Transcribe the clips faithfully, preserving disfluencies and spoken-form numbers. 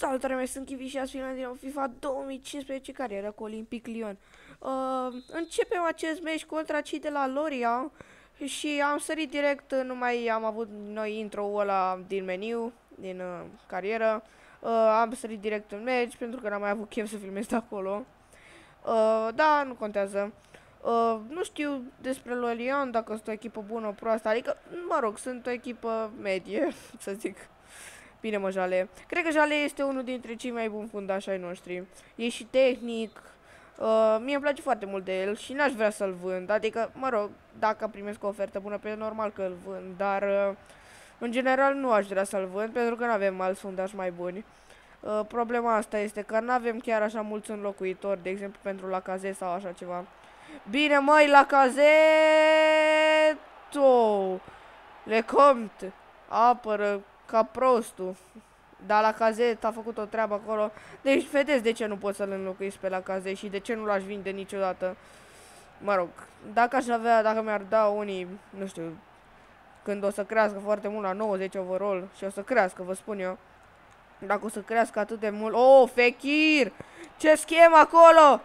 Salutare, mea, sunt Kiwi și azi filmăm din nou FIFA două mii cincisprezece carieră cu Olympic Lyon. Uh, începem acest meci contra cei de la Lorient și am sărit direct, nu mai am avut noi intro-ul ăla din meniu, din uh, carieră. Uh, am sărit direct în meci pentru că n-am mai avut chef să filmez de acolo. Uh, da, nu contează. Uh, nu știu despre Lorient, dacă sunt o echipă bună, proastă, adică, mă rog, sunt o echipă medie, să zic. Bine, mă, Jale. Cred că Jale este unul dintre cei mai buni fundași ai noștri. E și tehnic. Uh, mie îmi place foarte mult de el și n-aș vrea să-l vând. Adică, mă rog, dacă primesc o ofertă bună, pe normal că îl vând. Dar, uh, în general, nu aș vrea să-l vând pentru că nu avem alți fundași mai buni. Uh, problema asta este că nu avem chiar așa mulți înlocuitori, de exemplu, pentru Lacazette sau așa ceva. Bine, măi, Lacazette! Lecomte! Apără ca prostul. Dar Lacazette a făcut o treabă acolo. Deci vedeți de ce nu pot să-l înlocuiesc pe Lacazette și de ce nu l-aș vinde niciodată. Mă rog, dacă aș avea, dacă mi-ar da unii, nu știu, când o să crească foarte mult la nouăzeci overall și o să crească, vă spun eu. Dacă o să crească atât de mult. Oh, Fekir! Ce schemă acolo!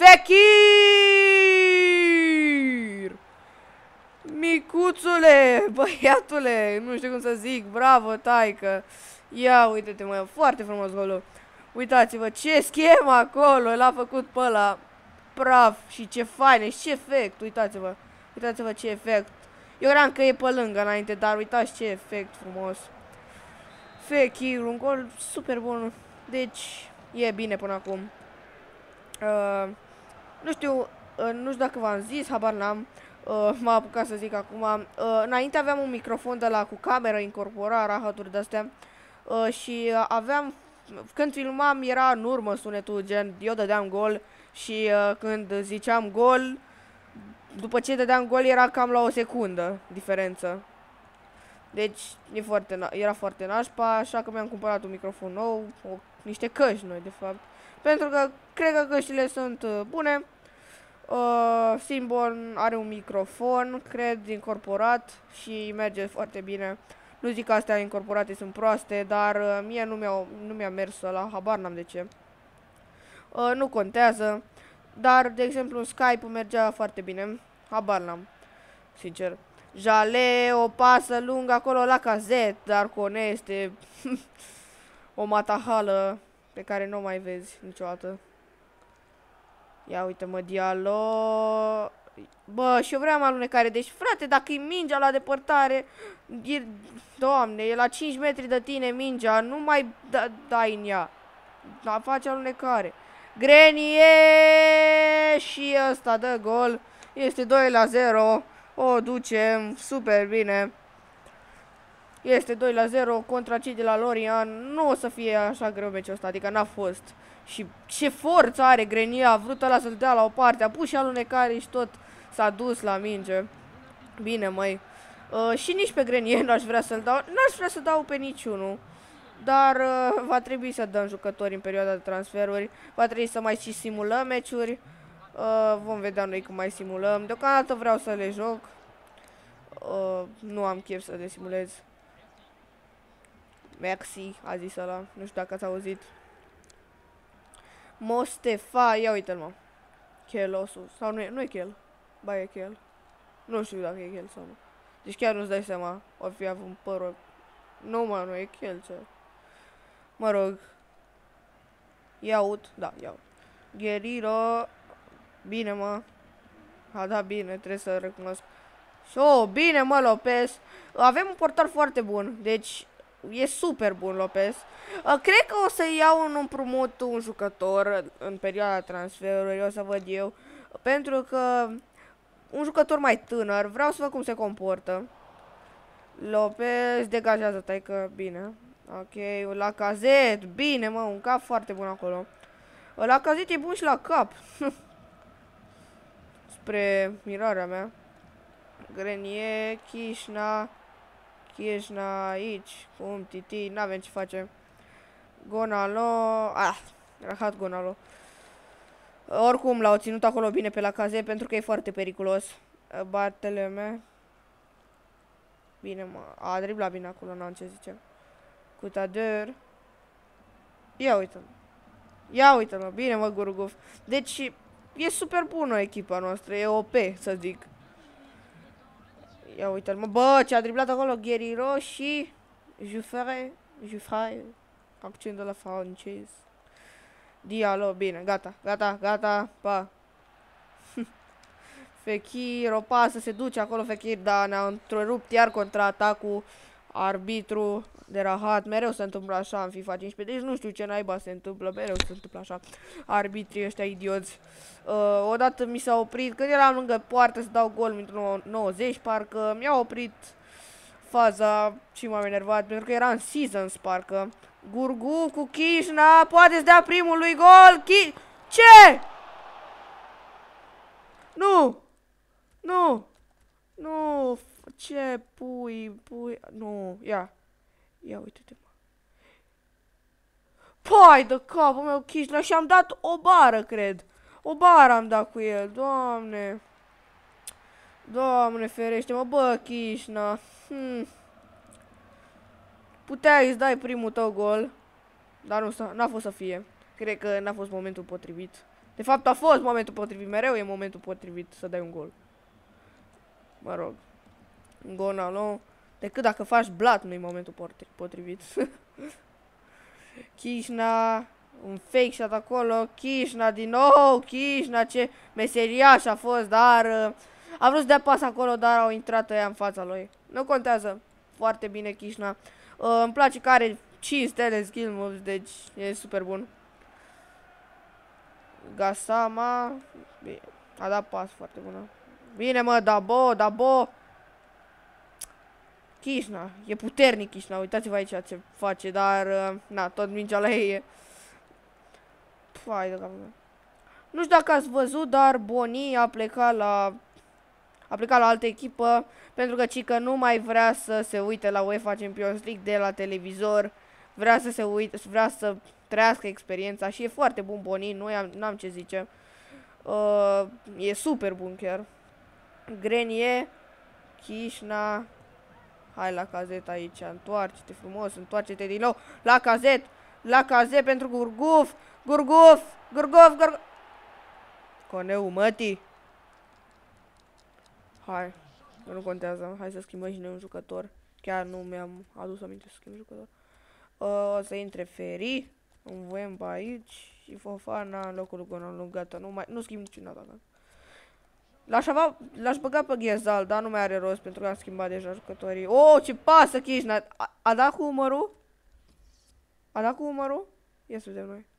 Fekir! Micuțule, băiatule, nu știu cum să zic, bravo, taică. Ia, uite-te, mă, foarte frumos golul. Uitați-vă ce schemă acolo, l-a făcut pe ăla praf și ce faine și ce efect, uitați-vă. Uitați-vă ce efect. Eu cream că e pe lângă înainte, dar uitați ce efect frumos. Fekir, un gol super bun. Deci, e bine până acum. Uh, nu știu, uh, nu știu dacă v-am zis, habar n-am. Uh, m-a apucat să zic acum. Uh, înainte aveam un microfon de la cu cameră incorporat, rahaturi de-astea. Uh, și uh, aveam, când filmam era în urmă sunetul, gen eu dădeam gol și uh, când ziceam gol, după ce dădeam gol era cam la o secundă diferență. Deci e foarte, era foarte nașpa, așa că mi-am cumpărat un microfon nou, o, niște căști noi de fapt. Pentru că cred că căștile sunt uh, bune. Uh, Simbon are un microfon, cred, incorporat și merge foarte bine. Nu zic că astea incorporate sunt proaste, dar uh, mie nu mi-a nu mi-a mers la habar n-am de ce. Uh, nu contează, dar, de exemplu, Skype-ul mergea foarte bine, habar n-am, sincer. Jale, o pasă lungă acolo la Lacazette, dar Cone este o matahală pe care nu o mai vezi niciodată. Ia uite-mă, Diallo. Bă, și eu vreau alunecare. Deci, frate, dacă e mingea la depărtare, e, doamne, e la cinci metri de tine mingea, nu mai da, dai în ea. Da, face alunecare. Grenier și ăsta dă gol. Este doi la zero. O ducem super bine. Este doi la zero contra cei de la Lorient. Nu o să fie așa greu meciul ăsta, adică n-a fost. Și ce forță are Grenier, a vrut ăla să-l dea la o parte, a pus și alunecare și tot s-a dus la minge. Bine, măi. Uh, și nici pe Grenier n-aș vrea să-l dau, n-aș vrea să dau pe niciunul. Dar uh, va trebui să dăm jucători în perioada de transferuri, va trebui să mai și simulăm meciuri. Uh, vom vedea noi cum mai simulăm. Deocamdată vreau să le joc. Uh, nu am chef să le simulez. Maxi, a zis ăla, nu știu dacă ați auzit. Mostefa, ia uite-l, mă. Chelosul, sau nu e, nu e Chel. Ba, e Chel. Nu știu dacă e Chel sau nu. Deci chiar nu-ți dai seama, o fi avut un păr. Nu, mă, nu e Chel, ce. Mă rog. Iaut, da, iaut. Guerrero. Bine, mă. A, da, bine, trebuie să recunosc. Și, oh, bine, mă, Lopez. Avem un portar foarte bun, deci e super bun, Lopez. Uh, cred că o să iau un împrumut un jucător în perioada transferului, o să văd eu. Pentru că un jucător mai tânăr, vreau să văd cum se comportă. Lopez, degajează, taică, bine. Ok, Lacazette, bine, mă, un cap foarte bun acolo. Lacazette e bun și la cap. Spre mirarea mea. Grenier, Chișna. Chișna aici, cum Titi, n-avem ce face. Gonalo, ah, rahat Gonalo. Oricum l-au ținut acolo bine pe Lacazette pentru că e foarte periculos. Barteleme. Bine, mă, a driblat bine acolo, n-am ce zice. Cutadeur. Ia uite-l. Ia uite-l, bine mă, Gurguf. Deci, e super bună echipa noastră, e O P, să zic. Ia uite-l, mă, bă, ce-a driblat acolo Guerrero și... Jufere, Jufere, accent de la francez. Dialo, bine, gata, gata, gata, pa. Fekir, o pasă, se duce acolo Fekir, dar ne-a întrerupt iar contraatacul. Arbitru de rahat, mereu se întâmplă așa în FIFA cincisprezece, deci nu știu ce naiba se întâmplă, mereu se întâmplă așa. Arbitrii ăștia idioți. Uh, odată mi s-a oprit, când eram lângă poartă să dau gol într-un nouăzeci, parcă mi-a oprit faza și m-am enervat, pentru că era în Seasons, parcă. Gurgu cu Kishna, poate să dea primul lui gol, Ki... Ce? Nu! Nu! Nu! Ce pui, pui... Nu, ia. Ia uite-te, mă. Pai de capul meu, Kishna, și am dat o bară, cred. O bară am dat cu el, doamne. Doamne ferește-mă, bă, Kishna. Hmm. Puteai să dai primul tău gol, dar nu n-a fost să fie. Cred că n-a fost momentul potrivit. De fapt, a fost momentul potrivit, mereu e momentul potrivit să dai un gol. Mă rog. Gonalo. Decât dacă faci blat, nu-i momentul potrivit. Kishna. Un fake shot acolo. Kishna din nou. Kishna, ce meseriaș a fost, dar... Uh, a vrut să dea pas acolo, dar au intrat ăia în fața lui. Nu contează. Foarte bine Kishna. Uh, îmi place că are cinci stele skill moves, deci e super bun. Gasama. Bine. A dat pas foarte bună. Bine, mă, Dabo, Dabo. Kishna. E puternic Kishna. Uitați-vă aici ce face, dar... Uh, na, tot mingea la ei e... Păi, de capul meu. Nu știu dacă ați văzut, dar Boni a plecat la... A plecat la altă echipă, pentru că Cică nu mai vrea să se uite la UEFA Champions League de la televizor. Vrea să se uite, vrea să trăiască experiența și e foarte bun Boni, nu am, n-am ce zice. Uh, e super bun chiar. Grenie, Kishna. Hai la cazet aici, întoarce-te frumos, întoarce-te din nou. La cazet, la cazet pentru Gurguf, Gurguf, Gurguf, Gurguf. Coneu, mătii. Hai, nu contează, hai să schimbăm și noi un jucător. Chiar nu mi-am adus aminte să schimb jucător. Uh, o să intre Feri, un Wemba aici și Fofana în locul lui Gonalon, gata, nu mai, nu schimb niciodată. L-aș avea, l-aș băga pe Ghezal, dar nu mai are rost pentru că am schimbat deja jucătorii. Oh, ce pasă Kishna! A, a dat cu umărul? A dat cu umărul? Ia să vedem noi.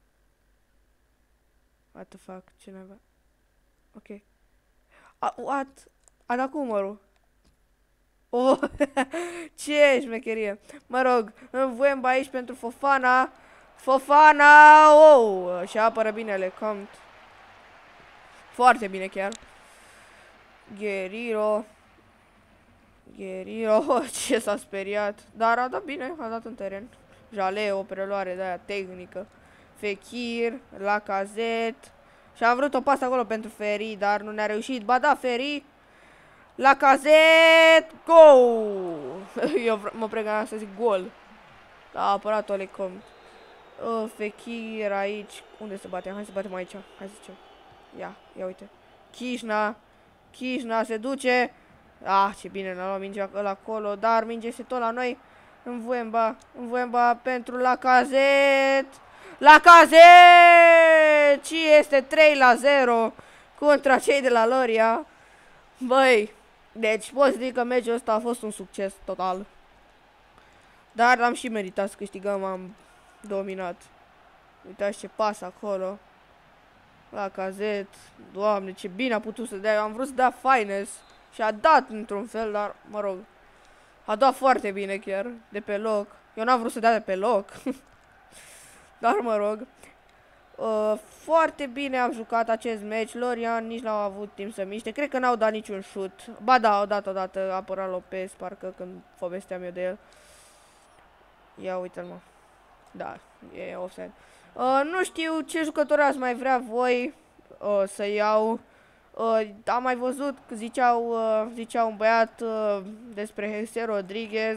What the fuck, ce n-avea? Ok. A, what? A dat cu umărul. Oh, ce șmecherie. Mă rog, Wemba aici pentru Fofana. Fofana! Oh, și apără bine Lecomte. Foarte bine chiar. Guerrero. Guerrero, oh, ce s-a speriat. Dar a dat bine, a dat în teren. Jale, o preluare de aia tehnică. Fekir, Lacazette. Și am vrut o pasă acolo pentru Feri, dar nu ne-a reușit. Ba da, Feri. Lacazette. Go! Eu mă pregăteam să zic gol. A apărat-o Lecomte. Uh, Fekir aici. Unde să batem? Hai să batem aici. Hai să zicem. Ia, ia uite. Kishna. Kishna se duce. Ah, ce bine ne-a luat mingea acolo. Dar minge este tot la noi. În Wemba. În Wemba pentru Lacazette. Lacazette! Și este trei la zero contra cei de la Loria. Băi, deci pot să zic că meciul ăsta a fost un succes total. Dar am și meritat să câștigăm, am dominat. Uitați ce pas acolo. Lacazette, doamne, ce bine a putut să dea. Eu am vrut să dea Finest și a dat într-un fel, dar mă rog. A dat foarte bine chiar, de pe loc. Eu n-am vrut să dea de pe loc. Dar mă rog. Uh, foarte bine am jucat acest meci. Lorian nici n-au avut timp să miște. Cred că n-au dat niciun shoot. Ba da, au dat odată. A apărat Lopez, parcă când povesteam eu de el. Ia uite-l, mă. Da, e offside. Uh, nu știu ce jucători ați mai vrea voi uh, să iau. Uh, am mai văzut că ziceau, uh, zicea un băiat uh, despre Jose Rodriguez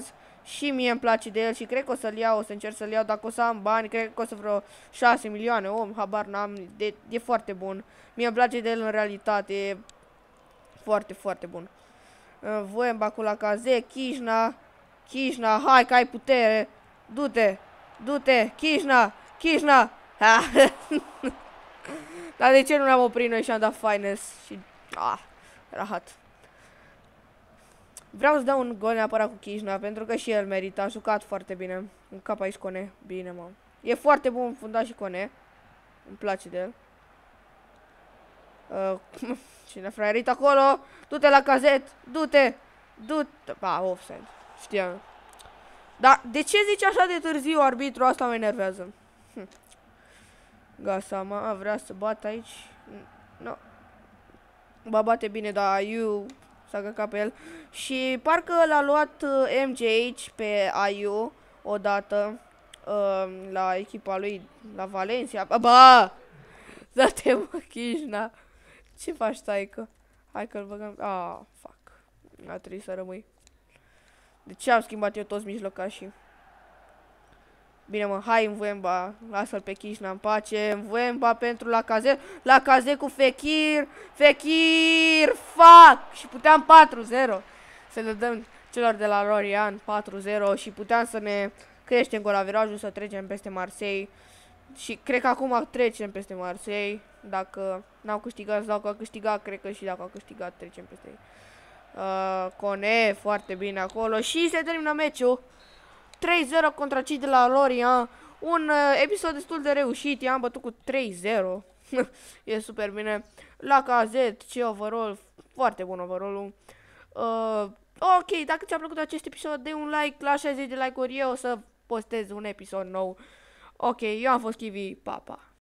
Și mie îmi place de el și cred că o să-l iau, o să încerc să-l iau dacă o să am bani, cred că o să vreo șase milioane, om, habar n-am, de, e foarte bun. Mie îmi place de el în realitate, e foarte, foarte bun. Voiemba cu Lacazette, Kishna, Kishna, hai că ai putere, du-te, du-te, Kishna, Kishna, ha. Dar de ce nu ne-am oprit noi și am dat finest și, ah, rahat. Vreau să dau un gol neapărat cu Kishna, pentru că și el merită, a jucat foarte bine. În cap aici Cone, bine mă. E foarte bun fundat și Cone, îmi place de el. Uh, cine fraierit acolo? Du-te la cazet, du-te, du-te, a, offside, știam. Dar de ce zici așa de târziu arbitru? Asta mă enervează. Hm. Gasama vrea să bată aici. Nu. No. Ba bate bine, dar Ayu s-a căcat pe el. Și parcă l-a luat uh, M J H pe Ayu odată uh, la echipa lui, la Valencia. Ba! Da-te mă, Kishna. Ce faci, taică? Hai că-l băgăm. Ah, fuck. A trebuit să rămâi. De ce am schimbat eu toți mijlocașii? Bine mă, hai în Voiemba. Lasă-l pe Kishna în pace. În Voiemba pentru Lacazette. Lacazette cu Fekir. Fekir! Fuck! Și puteam patru zero. Să le dăm celor de la Lorient patru zero. Și puteam să ne creștem golaverajul, să trecem peste Marseille. Și cred că acum trecem peste Marseille. Dacă n-au câștigat, dacă au câștigat, cred că și dacă au câștigat, trecem peste ei. Uh, Cone, foarte bine acolo. Și se termină meciul. trei zero contra cei de la Lorient. Un uh, episod destul de reușit. I-am bătut cu trei zero. E super bine. Lacazette, ce overall. Foarte bun overall-ul. Uh, ok, dacă ți-a plăcut acest episod, dă un like. La șaizeci de like-uri eu o să postez un episod nou. Ok, eu am fost Kiwi. Pa, pa.